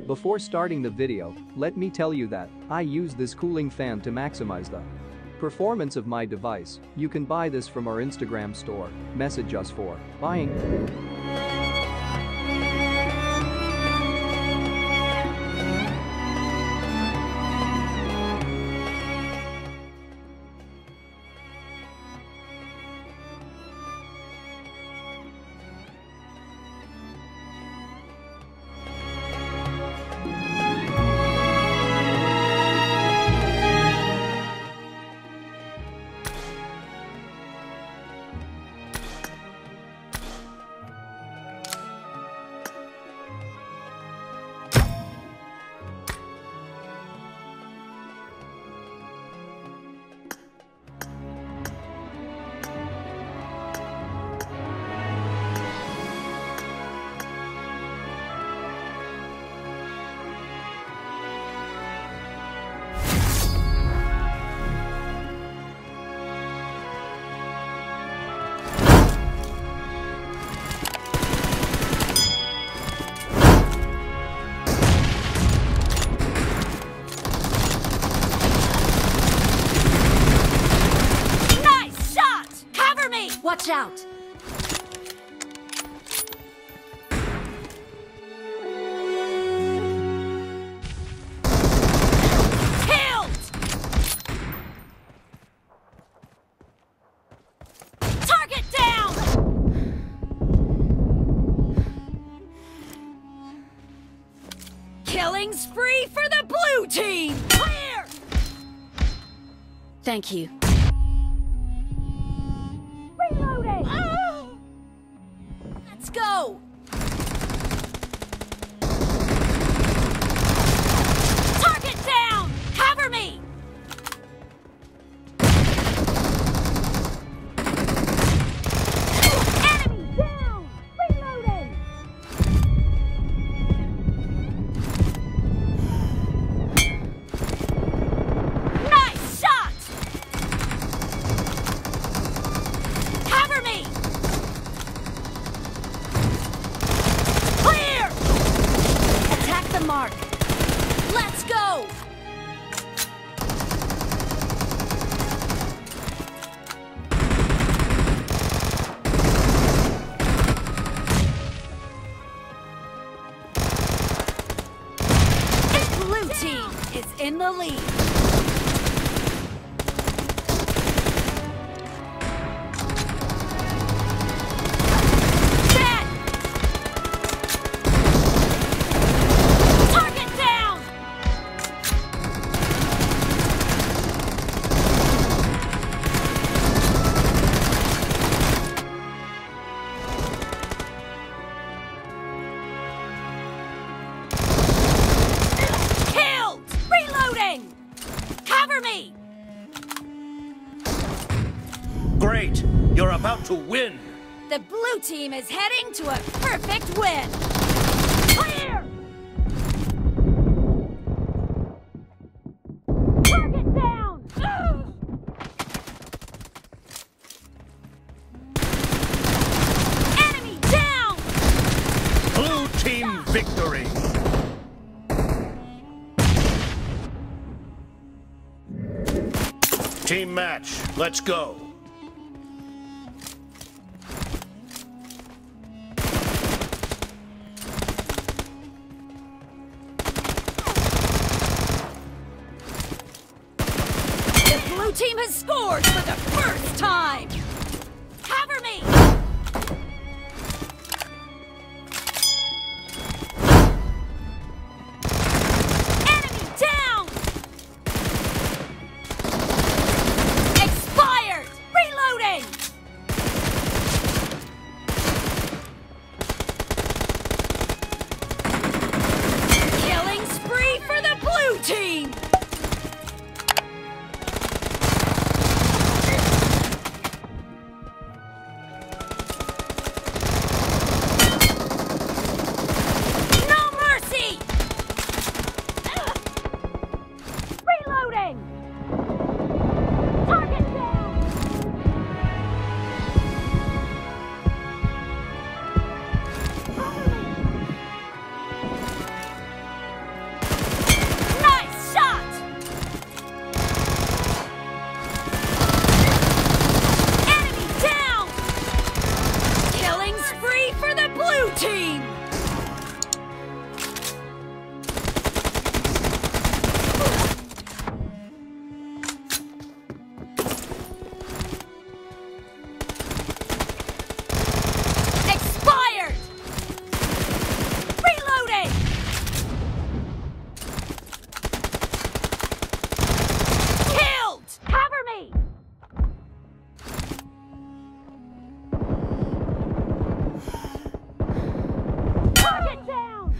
Before starting the video, let me tell you that I use this cooling fan to maximize the performance of my device. You can buy this from our Instagram store. Message us for buying. Watch out! Killed! Target down! Killing spree for the blue team! Clear! Thank you. Reloading! Oh! Let's go! Target down! Cover me! Enemy down! Reloading! Nice shot! Cover me! Clear! Attack the mark. Let's go! The blue team is in the lead. Dead! Target down! Killed! Reloading! Cover me! Great! You're about to win! The blue team is heading to a perfect win! Clear! Target down! Enemy down! Blue team victory! Team match, let's go! The blue team has scored for the first time! Cover me! Enemy down! Expired! blue team! Expired! Reloading! Killed! Cover me! Target down!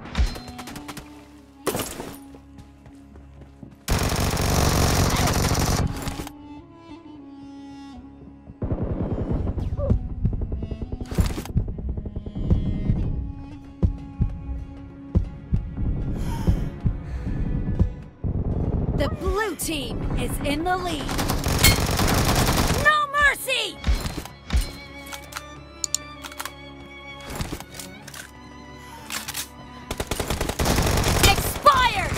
The blue team is in the lead. No mercy! Expired!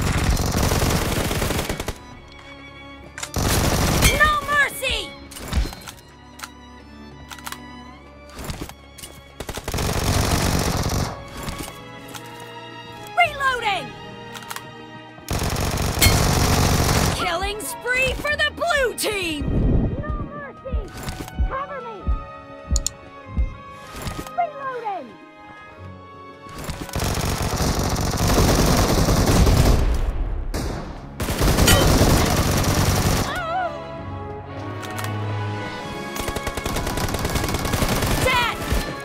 No mercy! Reloading! Killing spree for the blue team! No mercy! Cover me! Reloading! Dead!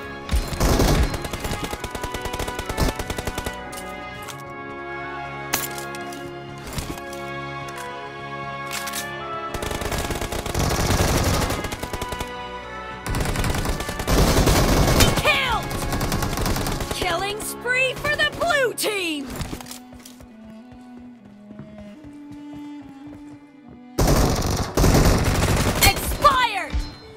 Killed! Killing spree for the blue team! Expired!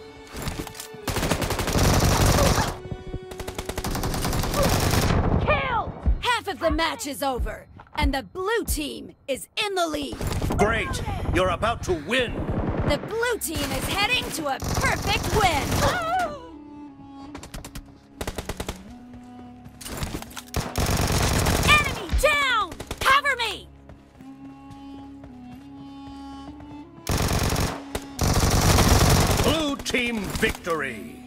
Killed! Half of the match is over, and the blue team is in the lead. Great! You're about to win! The blue team is heading to a perfect win. Enemy down! Cover me! Blue team victory!